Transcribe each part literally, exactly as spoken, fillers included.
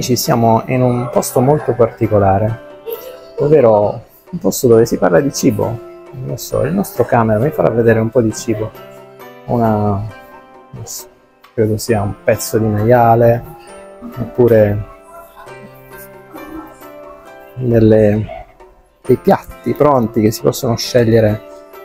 amici siamo in un posto molto particolare, ovvero un posto dove si parla di cibo. Non so, il nostro camera mi farà vedere un po' di cibo. Una, non so, credo sia un pezzo di maiale, oppure delle, dei piatti pronti che si possono scegliere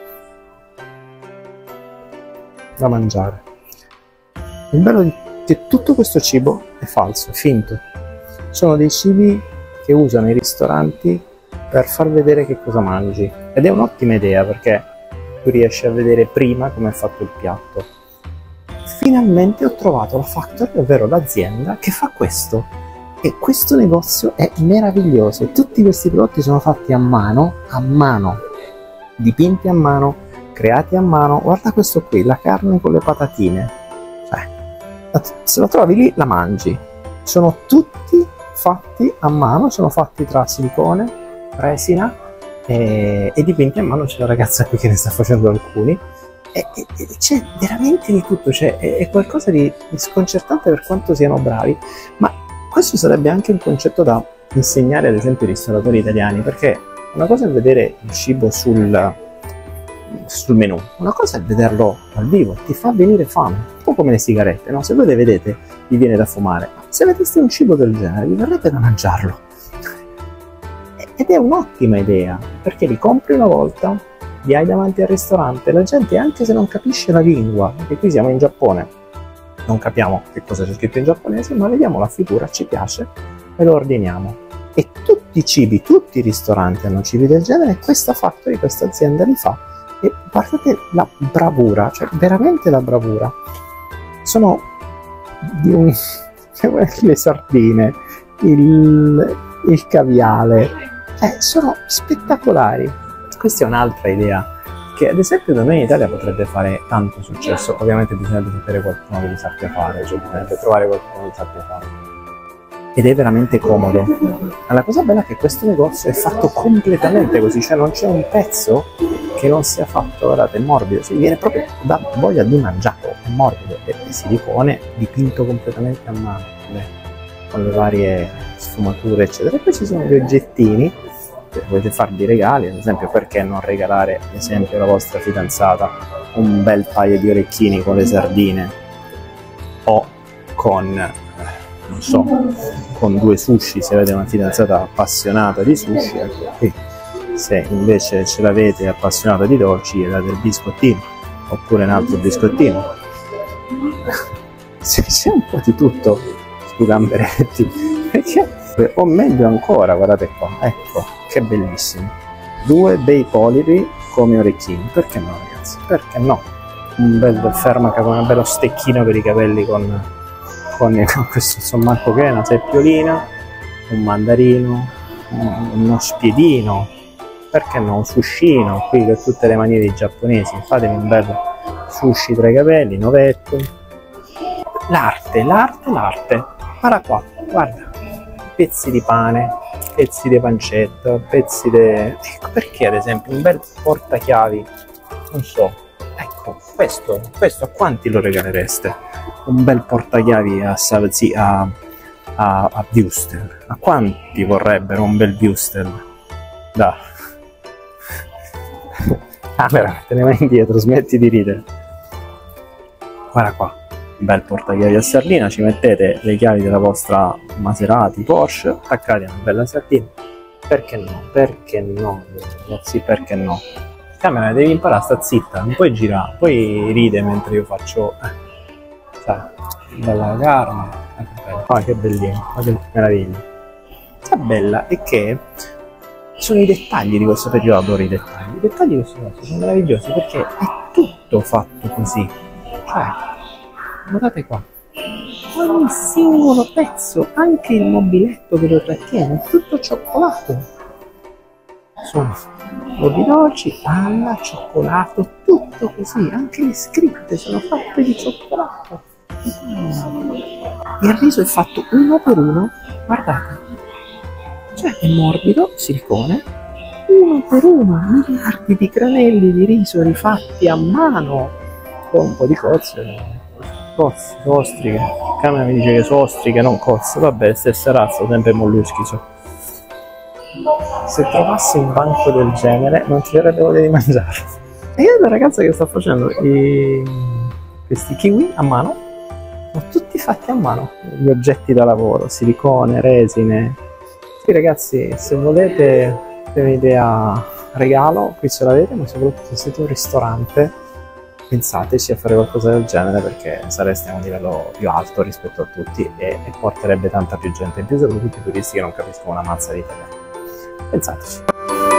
da mangiare. Il bello di che tutto questo cibo è falso, è finto. Sono dei cibi che usano i ristoranti per far vedere che cosa mangi. Ed è un'ottima idea perché tu riesci a vedere prima come è fatto il piatto. Finalmente ho trovato la factory, ovvero l'azienda che fa questo. E questo negozio è meraviglioso. Tutti questi prodotti sono fatti a mano, a mano, dipinti a mano, creati a mano. Guarda questo qui, la carne con le patatine. Cioè, se lo trovi lì la mangi. Sono tutti fatti a mano, sono fatti tra silicone, resina e, e dipinti a mano. C'è la ragazza qui che ne sta facendo alcuni e, e, e c'è veramente di tutto. Cioè, è, è qualcosa di, di sconcertante per quanto siano bravi, ma questo sarebbe anche un concetto da insegnare ad esempio ai ristoratori italiani, perché una cosa è vedere il cibo sul sul menù, una cosa è vederlo dal vivo, ti fa venire fame, un po' come le sigarette, no? Se voi le vedete vi viene da fumare, se vedeste un cibo del genere vi verrebbe da mangiarlo. Ed è un'ottima idea, perché li compri una volta, li hai davanti al ristorante, la gente anche se non capisce la lingua, perché qui siamo in Giappone, non capiamo che cosa c'è scritto in giapponese, ma vediamo la figura, ci piace e lo ordiniamo. E tutti i cibi, tutti i ristoranti hanno cibi del genere e questa factory, questa azienda li fa. E guardate la bravura, cioè veramente la bravura. Sono di un... le sardine, il, il caviale, eh, sono spettacolari. Questa è un'altra idea che ad esempio da noi in Italia potrebbe fare tanto successo. Ovviamente bisogna sapere qualcuno che li sappia fare, cioè bisogna trovare qualcuno che li sappia fare. Ed è veramente comodo. Ma la cosa bella è che questo negozio è fatto completamente così, cioè non c'è un pezzo che non sia fatto, guardate, è morbido, si viene proprio da voglia di mangiato, è morbido, è silicone dipinto completamente a mano, con le varie sfumature eccetera. E poi ci sono gli oggettini, se volete farvi regali, ad esempio perché non regalare ad esempio alla vostra fidanzata un bel paio di orecchini con le sardine, o con... non so, con due sushi, se avete una fidanzata appassionata di sushi, ecco qui. Se invece ce l'avete appassionata di dolci, gli date il biscottino, oppure un altro biscottino. C'è un po' di tutto sui gamberetti, perché, o meglio ancora, guardate qua, ecco, che bellissimo. Due bei polipi come orecchini, perché no ragazzi, perché no? Un bel fermaca con un bello stecchino per i capelli con... con questo insomma che è una seppiolina, un mandarino, uno spiedino, perché no, un sushino, qui con tutte le maniere giapponesi, fatemi un bel sushi tra i capelli, novetto, l'arte, l'arte, l'arte, guarda qua, guarda, pezzi di pane, pezzi di pancetta, pezzi di... ecco perché ad esempio un bel portachiavi, non so, ecco, questo, questo a quanti lo regalereste? Un bel portachiavi a, a, a, a Wüstel. A quanti vorrebbero un bel Wüstel? Da. Ah, veramente, ne vai indietro, smetti di ridere. Guarda qua, un bel portachiavi a sardina, ci mettete le chiavi della vostra Maserati, Porsche, attaccate a una bella sardina. Perché no? Perché no, ragazzi, perché no? Camera, devi imparare a sta zitta, non puoi girare, poi ride mentre io faccio... Eh. Bella carne, oh, che bellino, oh, che meraviglia. La bella è che sono i dettagli di questo periodo, adoro i dettagli. I dettagli di questo negozio sono meravigliosi perché è tutto fatto così. Cioè, guardate qua, ogni singolo pezzo, anche il mobiletto che lo trattiene, è tutto cioccolato. Sono di dolci, palla, cioccolato, tutto così, anche le scritte sono fatte di cioccolato. Il riso è fatto uno per uno, guardate, cioè è morbido, silicone, uno per uno, miliardi di granelli di riso rifatti a mano, con un po' di cozze, cozze, ostriche. Camera mi dice che sono ostriche, non cozze. Vabbè, stessa razza, sempre molluschi so. Se trovassi un banco del genere non ti verrebbe voglia di mangiarlo. E io la ragazza che sta facendo i... questi kiwi a mano, sono tutti fatti a mano, gli oggetti da lavoro, silicone, resine. Sì ragazzi, se volete un'idea regalo, qui ce l'avete, ma soprattutto se siete un ristorante, pensateci a fare qualcosa del genere, perché sareste a un livello più alto rispetto a tutti e, e porterebbe tanta più gente in più, soprattutto i turisti che non capiscono una mazza di italiano. Pensateci.